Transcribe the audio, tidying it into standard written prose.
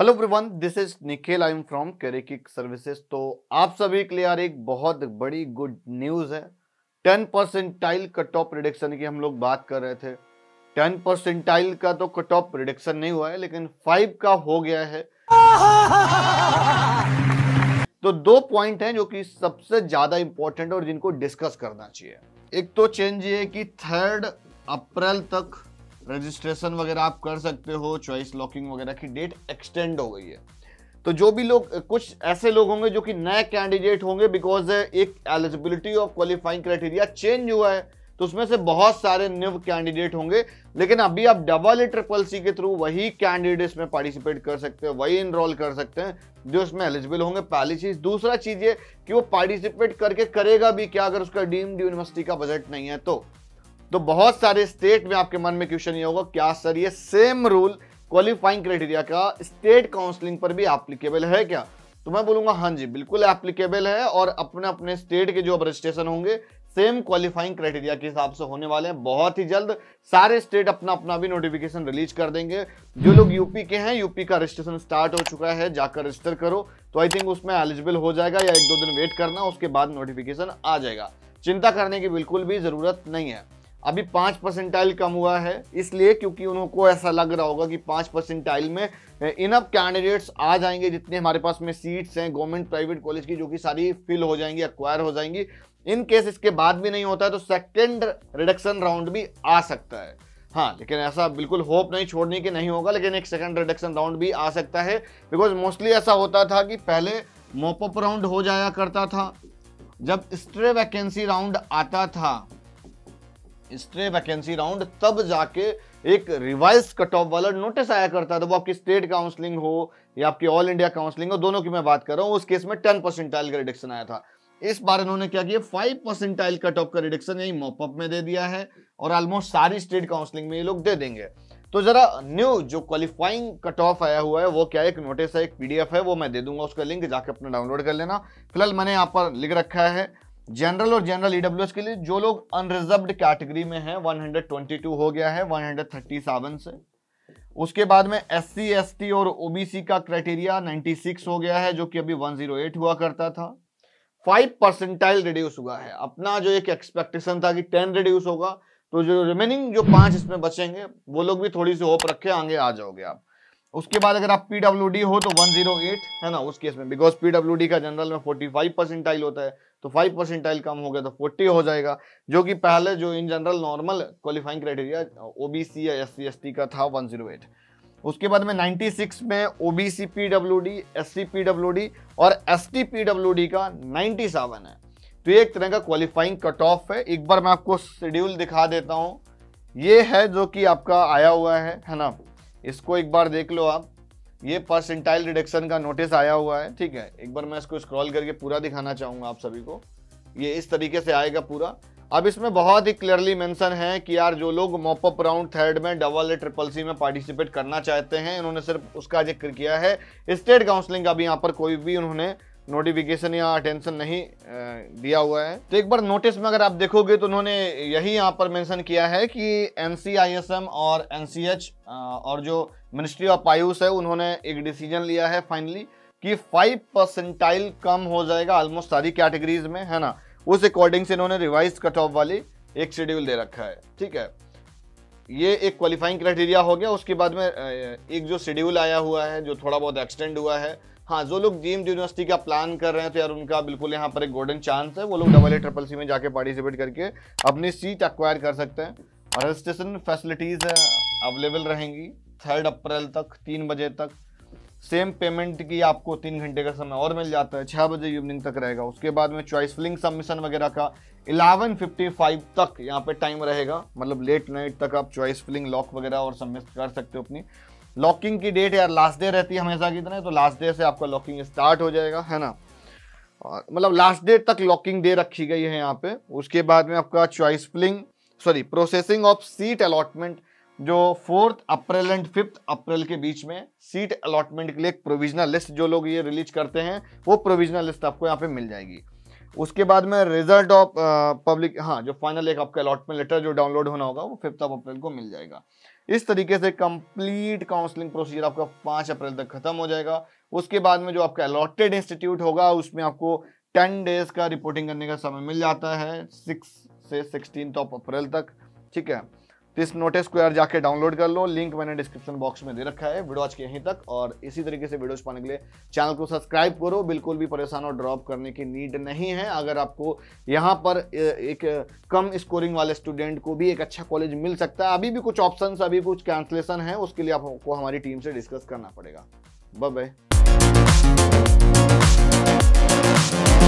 Hello everyone, this is Nikhil. I am from career kick services. तो आप सभी के लिए यार एक बहुत बड़ी गुड न्यूज है। 10 परसेंटाइल कट ऑफ रिडक्शन की हम लोग बात कर रहे थे। 10 परसेंटाइल का तो कट ऑफ रिडक्शन नहीं हुआ है, लेकिन 5 का हो गया है। तो दो पॉइंट हैं जो कि सबसे ज्यादा इंपॉर्टेंट और जिनको डिस्कस करना चाहिए। एक तो चेंज ये है कि 3 अप्रैल तक रजिस्ट्रेशन वगैरह आप कर सकते हो, चॉइस लॉकिंग वगैरह की डेट एक्सटेंड हो गई है। तो जो भी लोग, कुछ ऐसे लोग होंगे जो कि नए कैंडिडेट होंगे, बिकॉज एक eligibility of qualifying criteria change हुआ है, तो उसमें से बहुत सारे न्यू कैंडिडेट होंगे। लेकिन अभी आप EEEC के थ्रू वही कैंडिडेट्स में पार्टिसिपेट कर सकते हैं, वही इनरोल कर सकते हैं जो इसमें एलिजिबल होंगे। पहली चीज। दूसरा चीज ये कि वो पार्टिसिपेट करके करेगा भी क्या अगर उसका डीम्ड यूनिवर्सिटी का बजट नहीं है तो बहुत सारे स्टेट में आपके मन में क्वेश्चन ये होगा, क्या सर ये सेम रूल क्वालिफाइंग क्राइटेरिया का स्टेट काउंसलिंग पर भी एप्लीकेबल है क्या? तो मैं बोलूंगा हाँ जी, बिल्कुल एप्लीकेबल है। और अपने अपने स्टेट के जो अब रजिस्ट्रेशन होंगे सेम क्वालिफाइंग क्राइटेरिया के हिसाब से होने वाले हैं। बहुत ही जल्द सारे स्टेट अपना अपना भी नोटिफिकेशन रिलीज कर देंगे। जो लोग यूपी के हैं, यूपी का रजिस्ट्रेशन स्टार्ट हो चुका है, जाकर रजिस्टर करो, तो आई थिंक उसमें एलिजिबल हो जाएगा, या 1-2 दिन वेट करना, उसके बाद नोटिफिकेशन आ जाएगा। चिंता करने की बिल्कुल भी जरूरत नहीं है। अभी 5 परसेंटाइल कम हुआ है इसलिए क्योंकि उनको ऐसा लग रहा होगा कि 5 परसेंटाइल में इनफ कैंडिडेट्स आ जाएंगे, जितने हमारे पास में सीट्स हैं गवर्नमेंट प्राइवेट कॉलेज की, जो कि सारी फिल हो जाएंगी, एक्वायर हो जाएंगी। इन केस इसके बाद भी नहीं होता है तो सेकंड रिडक्शन राउंड भी आ सकता है। हाँ, लेकिन ऐसा बिल्कुल होप नहीं छोड़ने की नहीं होगा, लेकिन एक सेकंड रिडक्शन राउंड भी आ सकता है। बिकॉज मोस्टली ऐसा होता था कि पहले मॉपअप राउंड हो जाया करता था, जब स्ट्रे वैकेंसी राउंड आता था, स्ट्रे वैकेंसी राउंड, तब जाके एक रिवाइज कट ऑफ वाला नोटिस आया करता था। वो आपकी स्टेट काउंसलिंग हो या आपकी ऑल इंडिया काउंसलिंग हो, दोनों की मैं बात कर रहा हूं। उस केस में 10 परसेंटाइल का रिडक्शन आया था। इस बार इन्होंने क्या किया, 5 परसेंटाइल कट ऑफ का रिडक्शन यही मॉपअप में दे दिया है, और ऑलमोस्ट सारी स्टेट काउंसलिंग में ये लोग दे देंगे। तो जरा न्यू जो क्वालिफाइंग कट ऑफ आया हुआ है वो क्या है, एक नोटिस है, एक PDF है, वो मैं दे दूंगा, उसका लिंक जाकर अपना डाउनलोड कर लेना। फिलहाल मैंने यहाँ पर लिख रखा है जनरल और जनरल EWS के लिए जो लोग अनरिजर्व्ड कैटेगरी में हैं 122 हो गया है 137 से। उसके बाद में SC ST और OBC का क्राइटेरिया 96 हो गया है, जो कि अभी 108 हुआ करता था। 5 परसेंटाइल रिड्यूस हुआ है। अपना जो एक एक्सपेक्टेशन था कि 10 रिड्यूस होगा, तो जो रिमेनिंग जो 5 इसमें बचेंगे वो लोग भी थोड़ी सी होप रखे आगे आ जाओगे आप। उसके बाद अगर आप PWD हो तो 108 है ना, उस केस में, बिकॉज PWD का जनरल में 45 परसेंटाइल होता है, तो 5 परसेंटाइल कम हो गया तो 40 हो जाएगा, जो कि पहले जो इन general normal qualifying criteria OBC या SC ST का था 108। उसके बाद में 96 में OBC PWD, SC PWD और ST PWD का 97 है। तो ये एक तरह का क्वालिफाइंग कट ऑफ है। एक बार मैं आपको शेड्यूल दिखा देता हूँ। ये है जो कि आपका आया हुआ है ना, इसको एक बार देख लो आप। ये परसेंटाइल रिडक्शन का नोटिस आया हुआ है, ठीक है। एक बार मैं इसको स्क्रॉल करके पूरा दिखाना चाहूंगा आप सभी को। ये इस तरीके से आएगा पूरा। अब इसमें बहुत ही क्लियरली मेंशन है कि यार जो लोग मॉपअप राउंड 3 में EEEC में पार्टिसिपेट करना चाहते हैं, इन्होंने सिर्फ उसका जिक्र किया है। स्टेट काउंसलिंग का भी यहाँ पर कोई भी उन्होंने नोटिफिकेशन या अटेंशन नहीं दिया हुआ है। तो एक बार नोटिस में अगर आप देखोगे तो उन्होंने यही यहाँ पर मेंशन किया है कि NCISM और NCH और जो मिनिस्ट्री ऑफ आयुष है, उन्होंने एक डिसीजन लिया है फाइनली कि 5 परसेंटाइल कम हो जाएगा ऑलमोस्ट सारी कैटेगरीज में, है ना। उस अकॉर्डिंग से इन्होंने रिवाइज कट ऑफ वाली एक शेड्यूल दे रखा है, ठीक है। ये एक क्वालिफाइंग क्राइटेरिया हो गया। उसके बाद में एक जो शेड्यूल आया हुआ है जो थोड़ा बहुत एक्सटेंड हुआ है। हाँ, जो लोग डीम्ड यूनिवर्सिटी का प्लान कर रहे हैं तो यार उनका बिल्कुल यहाँ पर एक गोल्डन चांस है। वो लोग EEEC में जाके पार्टिसिपेट करके अपनी सीट एक्वायर कर सकते हैं, और रजिस्ट्रेशन फैसिलिटीज अवेलेबल रहेंगी 3 अप्रैल तक 3 बजे तक। सेम पेमेंट की आपको 3 घंटे का समय और मिल जाता है, 6 बजे इवनिंग तक रहेगा। उसके बाद में चॉइस फिलिंग सबमिशन वगैरह का 11:55 तक यहाँ पे टाइम रहेगा, मतलब लेट नाइट तक आप चॉइस फिलिंग लॉक वगैरह और सबमिट कर सकते हो अपनी। लॉकिंग की डेट यार लास्ट डे रहती है हमेशा की तरह, तो लास्ट डे से आपका लॉकिंग स्टार्ट हो जाएगा, है ना। और मतलब लास्ट डे तक लॉकिंग डे रखी गई है यहाँ पे। उसके बाद में आपका choice filling processing of seat allotment, जो 4 अप्रैल एंड 5 अप्रैल के बीच में सीट अलॉटमेंट के लिए एक प्रोविजनल लिस्ट जो लोग ये रिलीज करते हैं, वो प्रोविजनल लिस्ट आपको यहाँ पे मिल जाएगी। उसके बाद में रिजल्ट ऑफ पब्लिक, हाँ, जो फाइनल एक आपका अलॉटमेंट लेटर जो डाउनलोड होना होगा वो 5 अप्रैल को मिल जाएगा। इस तरीके से कंप्लीट काउंसलिंग प्रोसीजर आपका 5 अप्रैल तक खत्म हो जाएगा। उसके बाद में जो आपका अलॉटेड इंस्टीट्यूट होगा उसमें आपको 10 डेज का रिपोर्टिंग करने का समय मिल जाता है, 6 से 16 अप्रैल तक। ठीक है, तो इस नोटिस को यार जाके डाउनलोड कर लो, लिंक मैंने डिस्क्रिप्शन बॉक्स में दे रखा है। वीडियो आज के यहीं तक, और इसी तरीके से वीडियोस पाने के लिए चैनल को सब्सक्राइब करो। बिल्कुल भी परेशान और ड्रॉप करने की नीड नहीं है। अगर आपको यहाँ पर एक कम स्कोरिंग वाले स्टूडेंट को भी एक अच्छा कॉलेज मिल सकता है, अभी भी कुछ ऑप्शन, अभी कुछ कैंसलेशन है, उसके लिए आपको हमारी टीम से डिस्कस करना पड़ेगा। Bye bye.